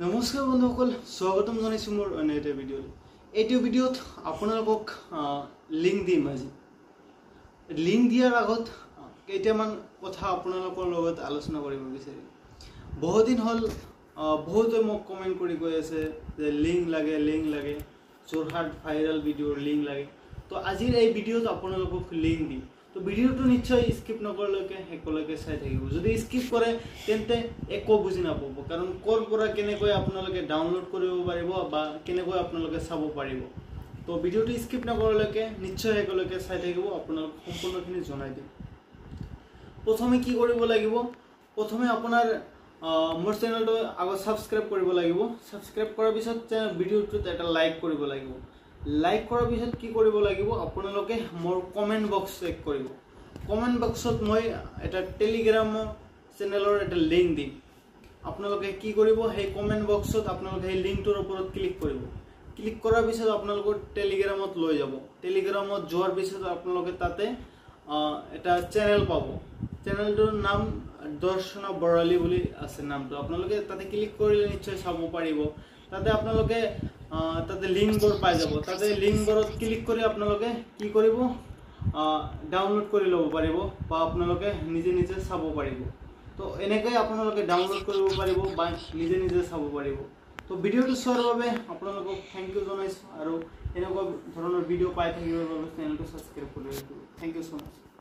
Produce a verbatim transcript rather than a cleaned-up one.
नमस्कार बंधुসকল स्वागतम জানাইছো মোৰ অন্য এটা ভিডিঅ'ত। এইটো ভিডিঅ'ত আপোনালোকক লিংক দিম। আজি লিংক দিয়াৰ আগত কেইটামান কথা আপোনালোকৰ লগত আলোচনা কৰিব বিচাৰিম। বহুত দিন হ'ল বহুতে মোক কমেন্ট কৰি কৈ আছে যে লিংক লাগে লিংক লাগে যোৰহাট ভাইৰাল ভিডিঅ'ৰ লিংক লাগে। তো আজিৰ এই ভিডিঅ'ত আপোনালোকক লিংক দিম। তো ভিডিঅ'টো নিশ্চয় স্কিপ নকৰালৈকে শেষলৈকে চাই থাকিব। যদি স্কিপ কৰে তেন্তে একো বুজি নাপাব, কাৰণ ক'ৰ পৰা কেনেকৈ আপোনালোকে ডাউনলোড কৰিব পাৰিব বা কেনেকৈ আপোনালোকে চাব পাৰিব। তো ভিডিঅ'টো স্কিপ নকৰালৈকে নিশ্চয় শেষলৈকে চাই থাকিব, আপোনালোক সম্পূৰ্ণখিনি জনাই দিম। প্ৰথমে কি কৰিব লাগিব, প্ৰথমে আপোনাৰ মোৰ চেনেলটো আগত ছাবস্ক্ৰাইব কৰিব লাগিব। ছাবস্ক্ৰাইব কৰাৰ পিছত ভিডিঅ'টোত এটা লাইক কৰিব লাগিব। লাইক কৰাৰ পিছত কি কৰিব লাগিব, আপোনালোকে মোৰ কমেণ্ট বক্স চেক কৰিব। কমেণ্ট বক্সত মই এটা টেলিগ্ৰাম চেনেলৰ এটা লিংক দিম। আপোনালোকে কি কৰিব, সেই কমেণ্ট বক্সত আপোনালোকে সেই লিংকটোৰ ওপৰত ক্লিক কৰিব। ক্লিক কৰাৰ পিছত আপোনালোকৰ টেলিগ্ৰামত লৈ যাব। টেলিগ্ৰামত যোৱাৰ পিছত আপোনালোকে তাতে এটা চেনেল পাব। চেনেলটোৰ নাম দৰ্শনা বৰালী বুলি আছে নামটো। আপোনালোকে তাতে ক্লিক কৰিলে নিশ্চয় চাব পাৰিব। তাতে আপোনালোকে তাতে লিংকবোৰ পাই যাব। তাতে লিংকবোৰত ক্লিক কৰি আপোনালোকে কি কৰিব, ডাউনলোড কৰি ল'ব পাৰিব বা আপোনালোকে নিজে নিজে চাব পাৰিব। তো এনেকৈ আপোনালোকে ডাউনলোড কৰিব পাৰিব বা নিজে নিজে চাব পাৰিব। তো ভিডিঅ'টো চোৱাৰ বাবে আপোনালোকক থেংক ইউ জনাইছোঁ, আৰু এনেকুৱা ধৰণৰ ভিডিঅ' পাই থাকিবৰ বাবে চেনেলটো ছাবস্ক্ৰাইব কৰি ৰাখিব। Thank you so' much.